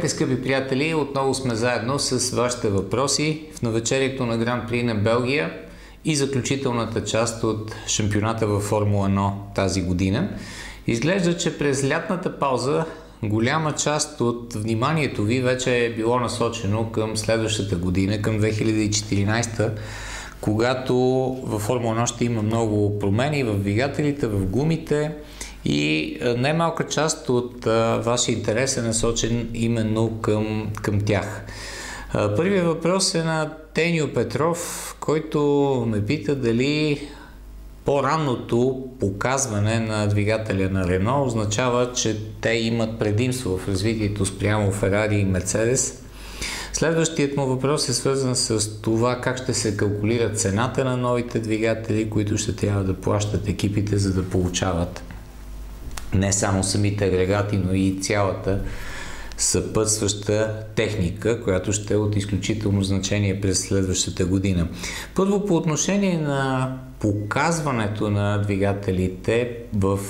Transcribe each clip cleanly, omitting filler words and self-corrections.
Здравейте, скъпи приятели! Отново сме заедно с вашите въпроси в навечерието на Гран При на Белгия и заключителната част от шампионата във Формула 1 тази година. Изглежда, че през лятната пауза голяма част от вниманието ви вече е било насочено към следващата година, към 2014, когато във Формула 1 ще има много промени в двигателите, в гумите и немалка част от вашия интерес е насочен именно към тях. Първият въпрос е на Тенио Петров, който ме пита дали по-ранното показване на двигателя на Рено означава, че те имат предимство в развитието спрямо Ферари и Мерцедес. Следващият му въпрос е свързан с това как ще се калкулира цената на новите двигатели, които ще трябва да плащат екипите, за да получават не само самите агрегати, но и цялата съпътстваща техника, която ще е от изключително значение през следващата година. Първо, по отношение на показването на двигателите в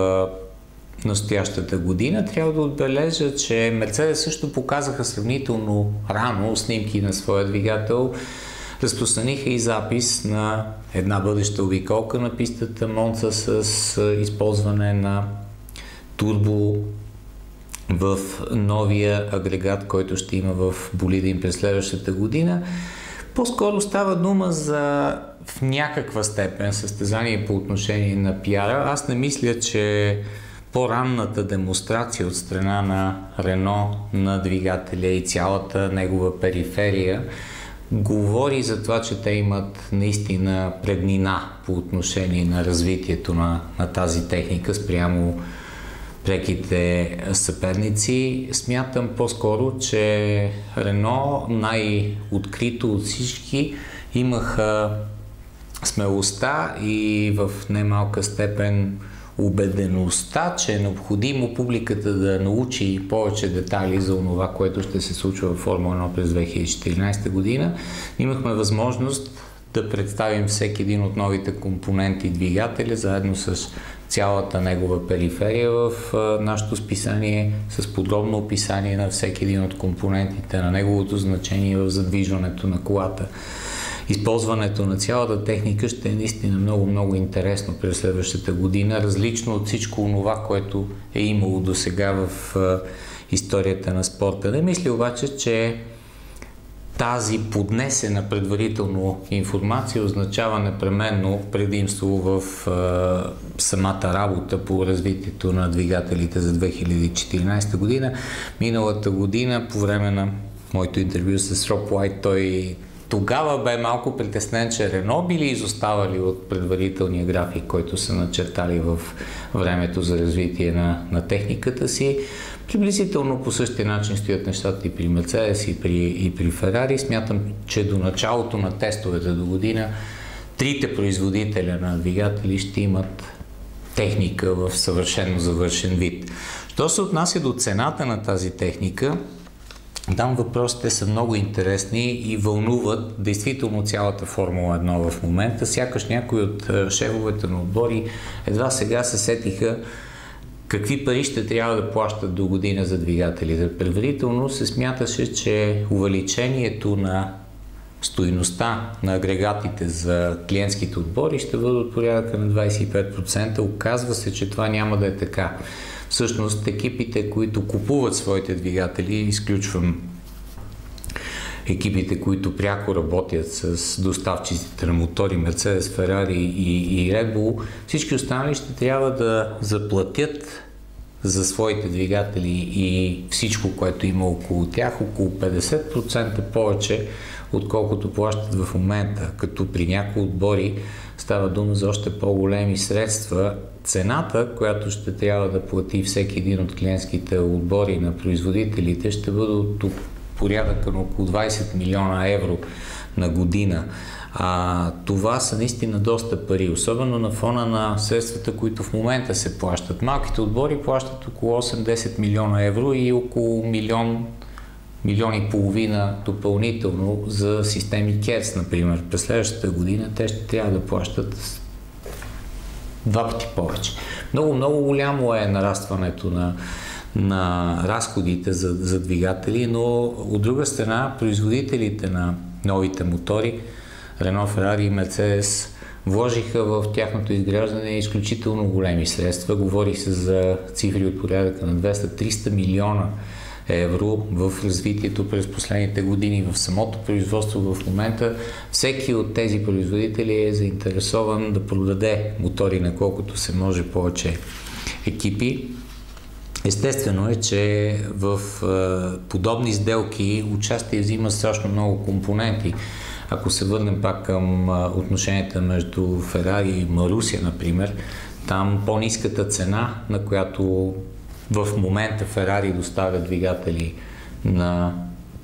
настоящата година, трябва да отбележа, че Мерцедес също показаха сравнително рано снимки на своя двигател. Разпространиха и запис на една бъдеща обиколка на пистата Монца с използване на турбо в новия агрегат, който ще има в болида им през следващата година. По-скоро става дума за в някаква степен състезание по отношение на пиара. Аз не мисля, че по-ранната демонстрация от страна на Рено на двигателя и цялата негова периферия говори за това, че те имат наистина преднина по отношение на развитието на тази техника спрямо преките съперници. Смятам по-скоро, че Рено най-открито от всички имаха смелостта и в немалка степен убедеността, че е необходимо публиката да научи повече детайли за това, което ще се случва в Формула 1 през 2014 година. Имахме възможност да представим всеки един от новите компоненти двигателя, заедно с цялата негова периферия в нашото списание, с подробно описание на всеки един от компонентите, на неговото значение в задвижването на колата. Използването на цялата техника ще е наистина много интересно през следващата година, различно от всичко това, което е имало до сега в историята на спорта. Не мисля обаче, че тази поднесена предварително информация означава непременно предимство в самата работа по развитието на двигателите за 2014 година. Миналата година, по време на моето интервю с Роб Уайт, той тогава бе малко притеснен, че Рено били изоставали от предварителния график, който са начертали в времето за развитие на техниката си. Приблизително по същия начин стоят нещата и при Мерцедес, и при Ферари. Смятам, че до началото на тестовете до година трите производителя на двигатели ще имат техника в съвършено завършен вид. Що се отнася до цената на тази техника, там въпросите са много интересни и вълнуват действително цялата Формула 1 в момента. Сякаш някои от шефовете на отбори едва сега се сетиха какви пари ще трябва да плащат до година за двигателите. Предварително се смяташе, че увеличението на стойността на агрегатите за клиентските отбори ще бъде от порядъка на 25%. Оказва се, че това няма да е така. Всъщност екипите, които купуват своите двигатели, изключвам екипите, които пряко работят с доставчиците на мотори, Мерцедес, Ферари и Red Bull, всички останали ще трябва да заплатят за своите двигатели и всичко, което има около тях, около 50% повече, отколкото плащат в момента, като при някои отбори става дума за още по-големи средства. Цената, която ще трябва да плати всеки един от клиентските отбори на производителите, ще бъде от порядъка на около 20 милиона евро на година. Това са наистина доста пари, особено на фона на средствата, които в момента се плащат. Малките отбори плащат около 8-10 милиона евро и около милион и половина допълнително за системи КЕРС, например. През следващата година те ще трябва да плащат два пъти повече. Много голямо е нарастването на разходите за двигатели, но от друга страна производителите на новите мотори, Рено, Ферари и Мерцедес, вложиха в тяхното изграждане изключително големи средства. Говори се за цифри от порядъка на 200-300 милиона евро в развитието през последните години, в самото производство в момента. Всеки от тези производители е заинтересован да продаде мотори на колкото се може повече екипи. Естествено е, че в подобни сделки участие взима страшно много компоненти. Ако се върнем пак към отношенията между Ферари и Марусия, например, там по-ниската цена, на която в момента Ферари доставя двигатели на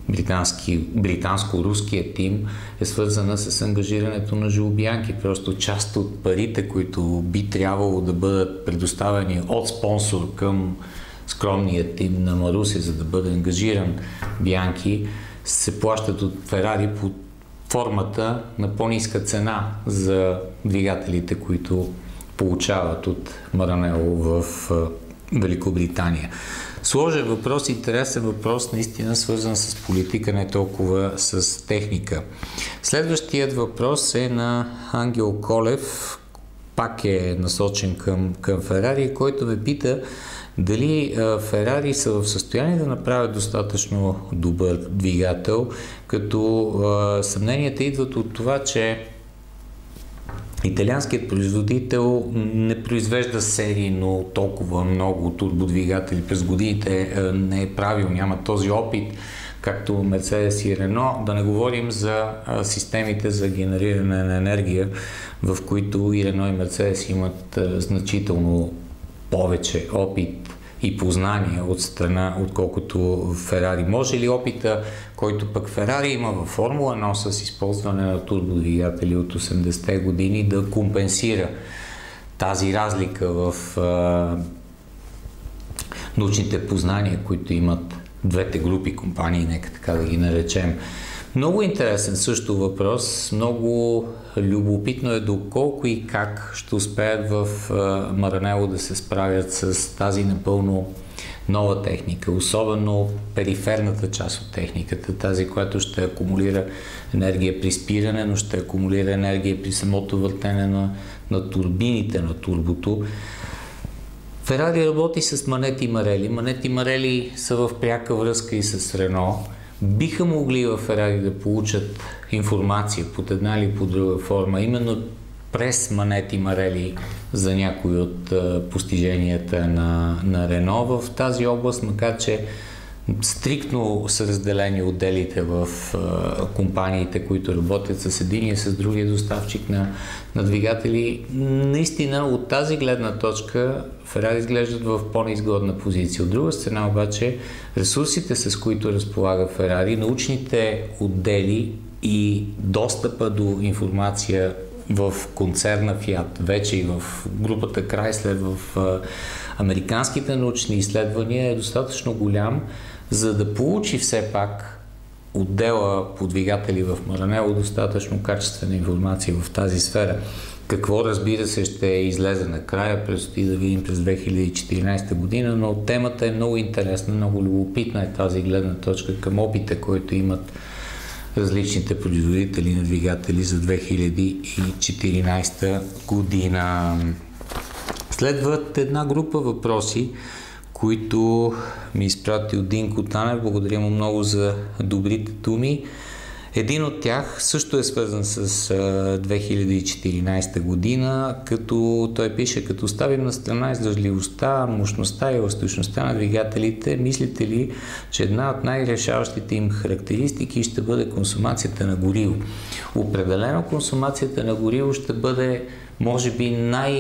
британско-руския тим, е свързана с ангажирането на жлобиянки. Просто част от парите, които би трябвало да бъдат предоставени от спонсор към скромния тим на Марусия, за да бъде ангажиран Бианки, се плащат от Ферари под формата на по-ниска цена за двигателите, които получават от Маранело в Великобритания. Сложен въпрос, интересен въпрос, наистина свързан с политика, не толкова с техника. Следващият въпрос е на Ангел Колев, пак е насочен към Ферари, който ме пита дали Ферари са в състояние да направят достатъчно добър двигател, като съмненията идват от това, че италианският производител не произвежда серийно толкова много турбодвигатели през годините, не е правил, няма този опит, както Мерцедес и Рено, да не говорим за системите за генериране на енергия, в които и Рено и Мерцедес имат значително повече опит и познания от страна, отколкото Ферари. Може ли опита, който пък Ферари има във Формула 1 с използване на турбодвигатели от 80-те години, да компенсира тази разлика в научните познания, които имат двете групи компании, нека така да ги наречем? Много интересен също въпрос, много любопитно е доколко и как ще успеят в Маранело да се справят с тази напълно нова техника, особено периферната част от техниката, тази, която ще акумулира енергия при спиране, но ще акумулира енергия при самото въртене на турбините на турбото. Ферари работи с Манети Марели. Манети Марели са в пряка връзка и с Рено. Биха могли в Ферари да получат информация под една или по друга форма, именно през Манети Марели за някои от постиженията на Рено в тази област, макар че стриктно са разделени отделите в компаниите, които работят с един и с другия доставчик на двигатели. Наистина от тази гледна точка Ферари изглеждат в по-неизгодна позиция. От друга страна обаче ресурсите, с които разполага Ферари, научните отдели и достъпа до информация в концерна Фиат, вече и в групата Крайслер, в американските научни изследвания е достатъчно голям, за да получи все пак отдела по двигатели в Маранело достатъчно качествена информация в тази сфера. Какво, разбира се, ще излезе накрая, предстои да видим през 2014 година, но темата е много интересна, много любопитна е тази гледна точка към опита, който имат различните производители на двигатели за 2014 година. Следват една група въпроси, които ми изпрати от Динко Танев. Благодаря му много за добрите думи. Един от тях също е свързан с 2014 година, като той пише: като ставим на страна издържливостта, мощността и еластичността на двигателите, мислите ли, че една от най-решаващите им характеристики ще бъде консумацията на гориво? Определено консумацията на гориво ще бъде, може би,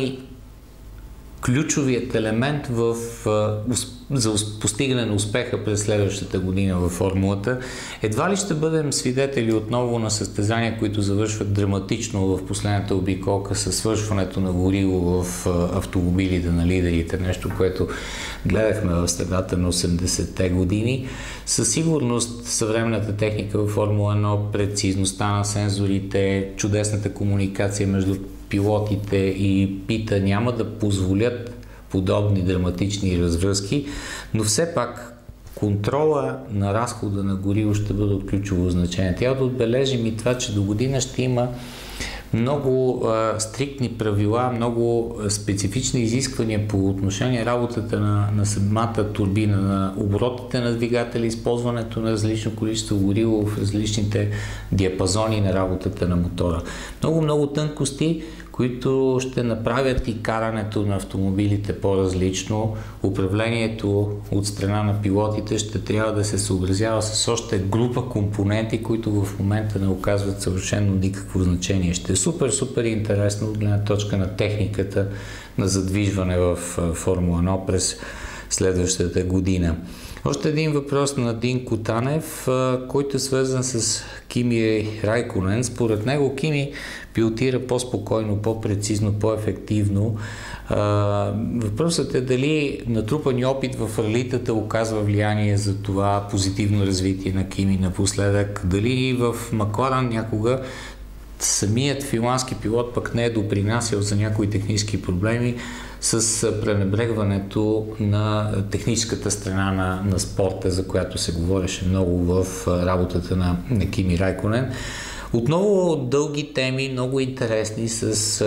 ключовият елемент за постигане на успеха през следващата година във формулата. Едва ли ще бъдем свидетели отново на състезания, които завършват драматично в последната обиколка със свършването на гориво в автомобилите на лидерите, нещо, което гледахме в средата на 80-те години. Със сигурност съвременната техника във Формула 1, прецизността на сензорите, чудесната комуникация между пилотите и пита няма да позволят подобни драматични развръзки, но все пак контрола на разхода на гориво ще бъде от ключово значение. Трябва да отбележим и това, че до година ще има много стриктни правила, много специфични изисквания по отношение работата на самата турбина, на оборотите на двигатели, използването на различно количество гориво в различните диапазони на работата на мотора. Много тънкости, които ще направят и карането на автомобилите по-различно. Управлението от страна на пилотите ще трябва да се съобразява с още група компоненти, които в момента не оказват съвършено никакво значение. Ще е супер интересно от гледна точка на техниката на задвижване в Формула 1 през следващата година. Още един въпрос на Динко Танев, който е свързан с Кими Райконен. Според него Кими пилотира по-спокойно, по-прецизно, по-ефективно. Въпросът е дали натрупани опит в ралитата оказва влияние за това позитивно развитие на Кими напоследък. Дали в Макларен някога самият финландски пилот пък не е допринасял за някои технически проблеми с пренебрегването на техническата страна на спорта, за която се говореше много в работата на Кими Райконен. Отново дълги теми, много интересни с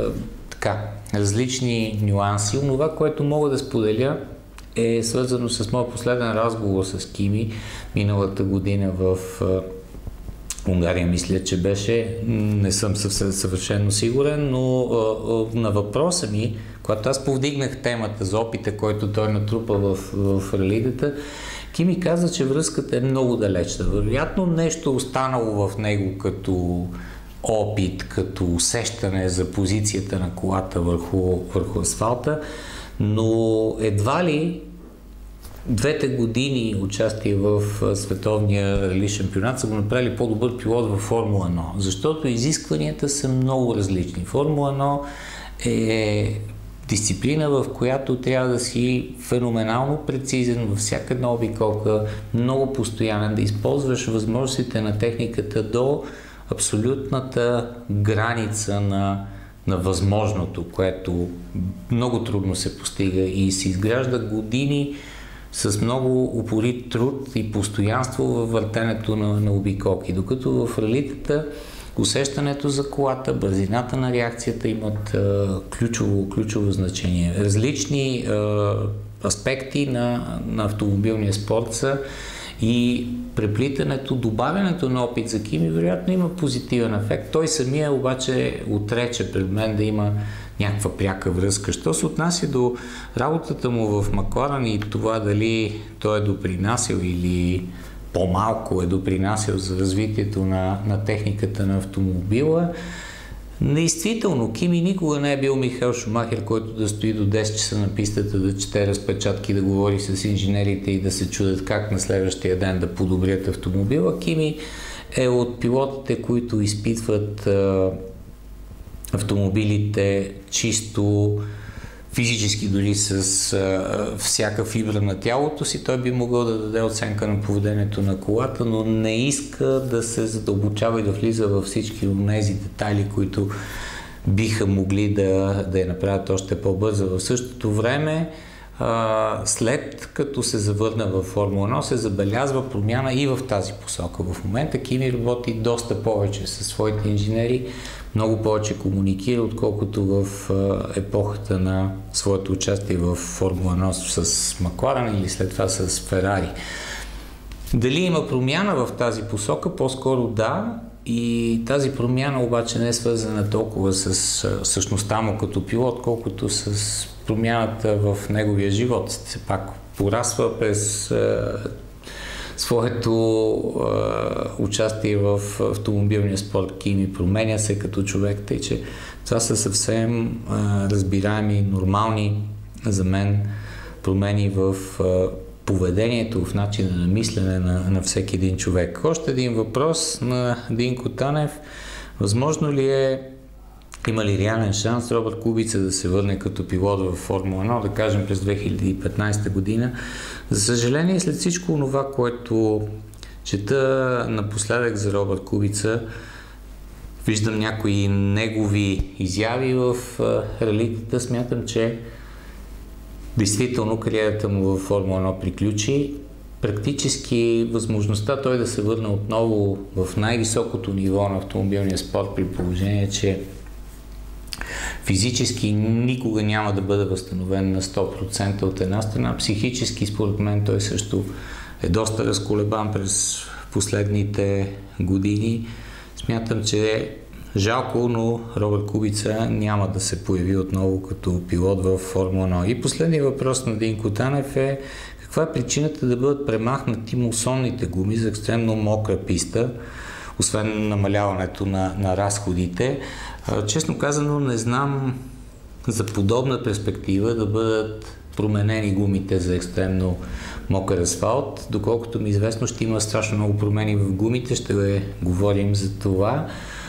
различни нюанси. Онова, което мога да споделя, е свързано с моят последен разговор с Кими миналата година в Унгария, мисля, че беше. Не съм съвършено сигурен, но на въпроса ми, когато аз повдигнах темата за опита, който той натрупа в ралитата, Кими каза, че връзката е много далечна. Вероятно нещо останало в него като опит, като усещане за позицията на колата върху асфалта, но едва ли 2 години участие в световния рали шампионат са го направили по-добър пилот във Формула 1, защото изискванията са много различни. Формула 1 е дисциплина, в която трябва да си феноменално прецизен във всяка една обиколка, много постоянен, да използваш възможностите на техниката до абсолютната граница на възможното, което много трудно се постига и се изгражда години с много упорит труд и постоянство във въртенето на обиколки. Докато в ралитата усещането за колата, бързината на реакцията имат ключово значение. Различни аспекти на автомобилния спорт са и преплитането, добавянето на опит за Кими вероятно има позитивен ефект. Той самия обаче отрече пред мен да има някаква пряка връзка. Що се отнася до работата му в Макларен и това дали той е допринасял или по-малко е допринасял за развитието на техниката на автомобила, действително, Кими никога не е бил Михаел Шумахер, който да стои до 10 часа на пистата, да чете разпечатки, да говори с инженерите и да се чудят как на следващия ден да подобрят автомобила. Кими е от пилотите, които изпитват автомобилите чисто физически, дори с всяка фибра на тялото си. Той би могъл да даде оценка на поведението на колата, но не иска да се задълбочава и да влиза във всички от тези детайли, които биха могли да я направят още по-бърза. В същото време, след като се завърна във Формула 1, се забелязва промяна и в тази посока. В момента Кими работи доста повече със своите инженери, много повече комуникира, отколкото в епохата на своето участие в Формула 1 с Макларен или след това с Ферари. Дали има промяна в тази посока? По-скоро да. И тази промяна обаче не е свързана толкова с същността му като пилот, колкото с промяната в неговия живот. Все пак порасва през своето участие в автомобилния спорт. Кими променя се като човек, тъй че това са съвсем разбираеми, нормални за мен промени в поведението, в начина на мислене на всеки един човек. Още един въпрос на Динко Танев. Възможно ли е, има ли реален шанс Робърт Кубица да се върне като пилот в Формула 1, да кажем през 2015 година? За съжаление, след всичко това, което чета напоследък за Робърт Кубица, виждам някои негови изяви в ралитата, смятам, че Действително кариерата му във Формула 1 приключи. Практически възможността той да се върне отново в най-високото ниво на автомобилния спорт, при положение, че физически никога няма да бъде възстановен на 100% от една страна. Психически, според мен, той също е доста разколебан през последните години. Смятам, че е жалко, но Робърт Кубица няма да се появи отново като пилот в Формула 1. И последният въпрос на Динко Танев е: каква е причината да бъдат премахнати мусонните гуми за екстремно мокра писта, освен намаляването на разходите? Честно казано, не знам за подобна перспектива да бъдат променени гумите за екстремно мокър асфалт. Доколкото ми известно, ще има страшно много промени в гумите, ще говорим за това,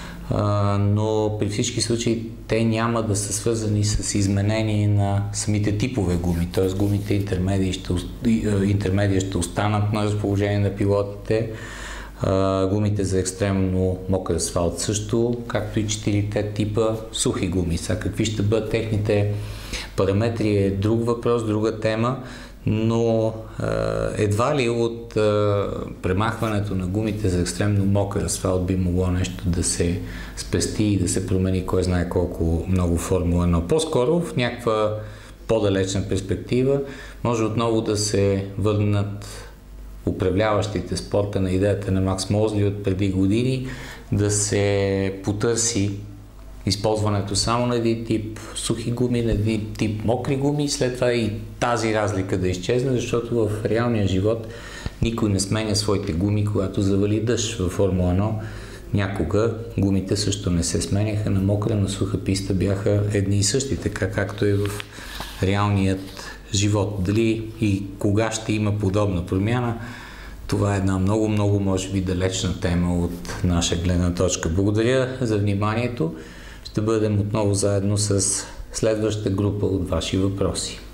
но при всички случаи те няма да са свързани с изменение на самите типове гуми, т.е. гумите интермедии ще останат на разположение на пилотите, гумите за екстремно мокър асфалт също, както и 4-те типа сухи гуми. Сега какви ще бъдат техните параметри е друг въпрос, друга тема, но едва ли от премахването на гумите за екстремно мокър асфалт би могло нещо да се спести и да се промени кой знае колко много Формула 1. По-скоро в някаква по-далечна перспектива може отново да се върнат управляващите спорта на идеята на Макс Мозли от преди години, да се потърси използването само на един тип сухи гуми, на един тип мокри гуми, след това и тази разлика да изчезне, защото в реалния живот никой не сменя своите гуми, когато завали дъжд. Във Формула 1 някога гумите също не се сменяха, на мокра, на суха писта бяха едни и същи, така както и в реалният живот. Дали и кога ще има подобна промяна, това е една много, може би, далечна тема от наша гледна точка. Благодаря за вниманието. Ще бъдем отново заедно с следващата група от ваши въпроси.